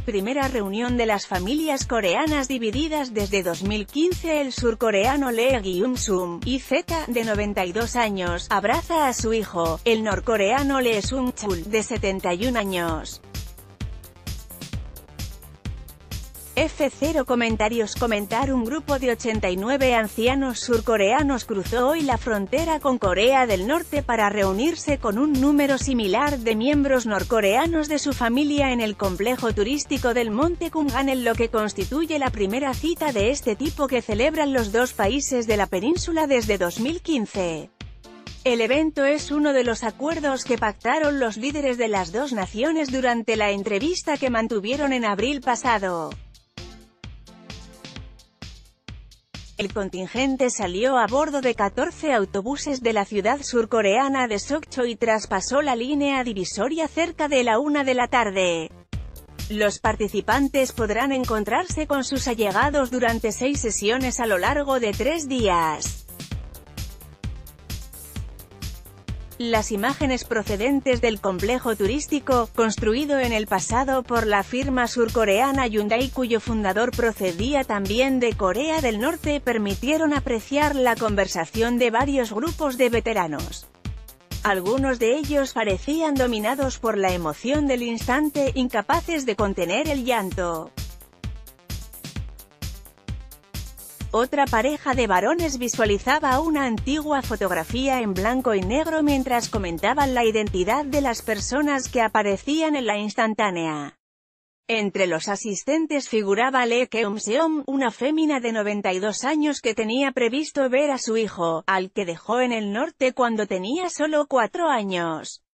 Primera reunión de las familias coreanas divididas desde 2015. El surcoreano Lee Gyum-sum, IZ, de 92 años, abraza a su hijo, el norcoreano Lee Sung-chul, de 71 años. F0 comentarios. Comentar. Un grupo de 89 ancianos surcoreanos cruzó hoy la frontera con Corea del Norte para reunirse con un número similar de miembros norcoreanos de su familia en el complejo turístico del Monte Kumgang, en lo que constituye la primera cita de este tipo que celebran los dos países de la península desde 2015. El evento es uno de los acuerdos que pactaron los líderes de las dos naciones durante la entrevista que mantuvieron en abril pasado. El contingente salió a bordo de 14 autobuses de la ciudad surcoreana de Sokcho y traspasó la línea divisoria cerca de la 1 de la tarde. Los participantes podrán encontrarse con sus allegados durante 6 sesiones a lo largo de 3 días. Las imágenes procedentes del complejo turístico, construido en el pasado por la firma surcoreana Hyundai, cuyo fundador procedía también de Corea del Norte, permitieron apreciar la conversación de varios grupos de veteranos. Algunos de ellos parecían dominados por la emoción del instante, incapaces de contener el llanto. Otra pareja de varones visualizaba una antigua fotografía en blanco y negro mientras comentaban la identidad de las personas que aparecían en la instantánea. Entre los asistentes figuraba Lee Keum-seom, una fémina de 92 años que tenía previsto ver a su hijo, al que dejó en el norte cuando tenía solo 4 años.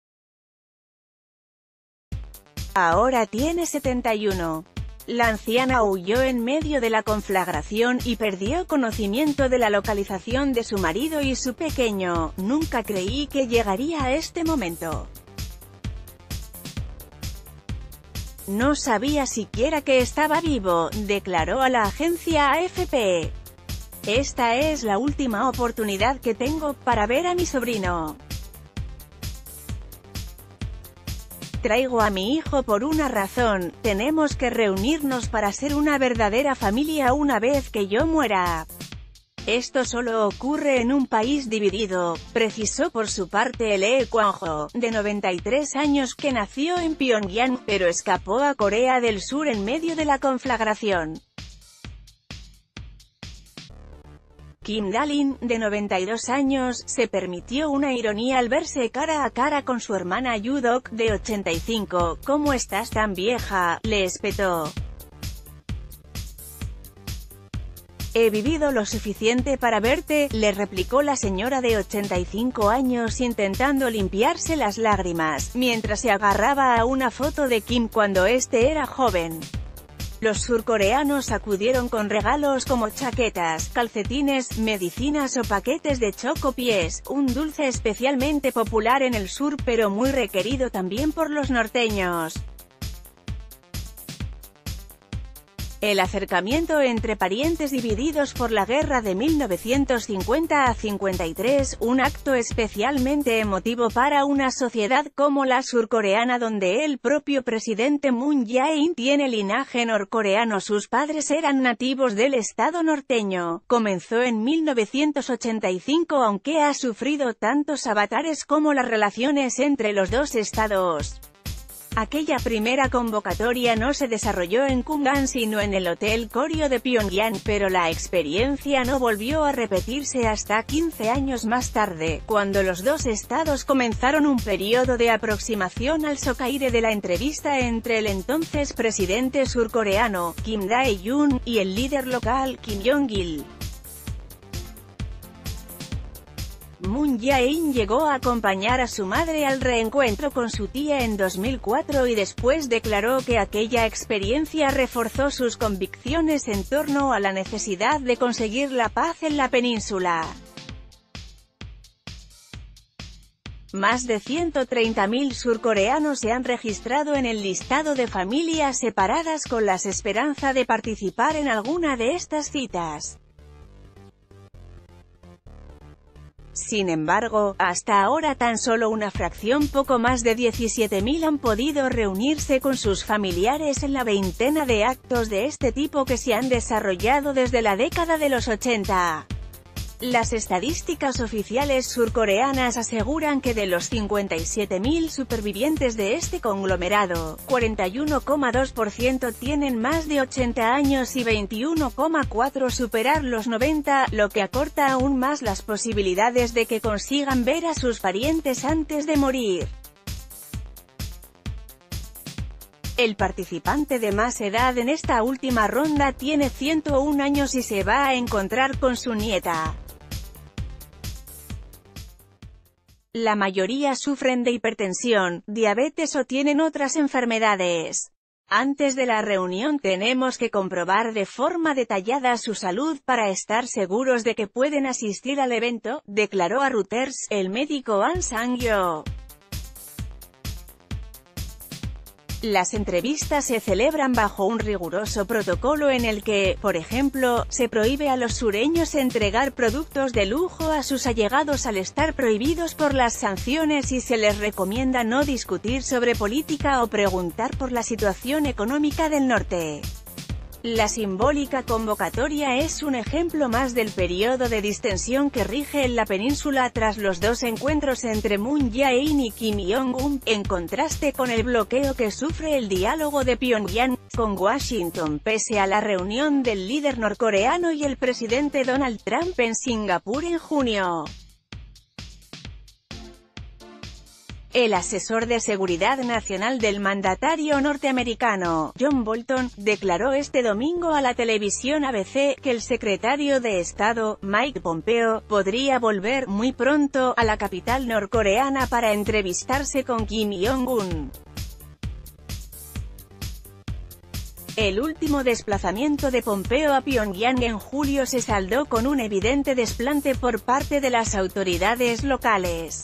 Ahora tiene 71. La anciana huyó en medio de la conflagración y perdió conocimiento de la localización de su marido y su pequeño. Nunca creí que llegaría a este momento. No sabía siquiera que estaba vivo, declaró a la agencia AFP. Esta es la última oportunidad que tengo para ver a mi sobrino. Traigo a mi hijo por una razón: tenemos que reunirnos para ser una verdadera familia una vez que yo muera. Esto solo ocurre en un país dividido, precisó por su parte Lee Kwang-ho, de 93 años, que nació en Pyongyang, pero escapó a Corea del Sur en medio de la conflagración. Kim Dalin, de 92 años, se permitió una ironía al verse cara a cara con su hermana Yudok, de 85. «¿Cómo estás tan vieja?», le espetó. «He vivido lo suficiente para verte», le replicó la señora de 85 años intentando limpiarse las lágrimas, mientras se agarraba a una foto de Kim cuando este era joven. Los surcoreanos acudieron con regalos como chaquetas, calcetines, medicinas o paquetes de chocopies, un dulce especialmente popular en el sur pero muy requerido también por los norteños. El acercamiento entre parientes divididos por la guerra de 1950 a 53, un acto especialmente emotivo para una sociedad como la surcoreana, donde el propio presidente Moon Jae-in tiene linaje norcoreano. Sus padres eran nativos del estado norteño. Comenzó en 1985, aunque ha sufrido tantos avatares como las relaciones entre los dos estados. Aquella primera convocatoria no se desarrolló en Kumgang sino en el Hotel Koryo de Pyongyang, pero la experiencia no volvió a repetirse hasta 15 años más tarde, cuando los dos estados comenzaron un periodo de aproximación al socaire de la entrevista entre el entonces presidente surcoreano, Kim Dae-jung, y el líder local, Kim Jong-il. Moon Jae-in llegó a acompañar a su madre al reencuentro con su tía en 2004 y después declaró que aquella experiencia reforzó sus convicciones en torno a la necesidad de conseguir la paz en la península. Más de 130.000 surcoreanos se han registrado en el listado de familias separadas con la esperanza de participar en alguna de estas citas. Sin embargo, hasta ahora tan solo una fracción, poco más de 17.000, han podido reunirse con sus familiares en la veintena de actos de este tipo que se han desarrollado desde la década de los 80. Las estadísticas oficiales surcoreanas aseguran que de los 57.000 supervivientes de este conglomerado, 41,2% tienen más de 80 años y 21,4% superar los 90, lo que acorta aún más las posibilidades de que consigan ver a sus parientes antes de morir. El participante de más edad en esta última ronda tiene 101 años y se va a encontrar con su nieta. La mayoría sufren de hipertensión, diabetes o tienen otras enfermedades. Antes de la reunión tenemos que comprobar de forma detallada su salud para estar seguros de que pueden asistir al evento, declaró a Reuters el médico An Sang-yo. Las entrevistas se celebran bajo un riguroso protocolo en el que, por ejemplo, se prohíbe a los sureños entregar productos de lujo a sus allegados al estar prohibidos por las sanciones y se les recomienda no discutir sobre política o preguntar por la situación económica del norte. La simbólica convocatoria es un ejemplo más del periodo de distensión que rige en la península tras los dos encuentros entre Moon Jae-in y Kim Jong-un, en contraste con el bloqueo que sufre el diálogo de Pyongyang con Washington pese a la reunión del líder norcoreano y el presidente Donald Trump en Singapur en junio. El asesor de seguridad nacional del mandatario norteamericano, John Bolton, declaró este domingo a la televisión ABC que el secretario de Estado, Mike Pompeo, podría volver muy pronto a la capital norcoreana para entrevistarse con Kim Jong-un. El último desplazamiento de Pompeo a Pyongyang en julio se saldó con un evidente desplante por parte de las autoridades locales.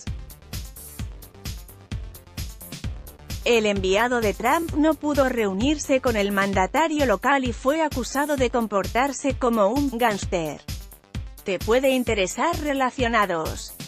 El enviado de Trump no pudo reunirse con el mandatario local y fue acusado de comportarse como un gángster. Te puede interesar relacionados.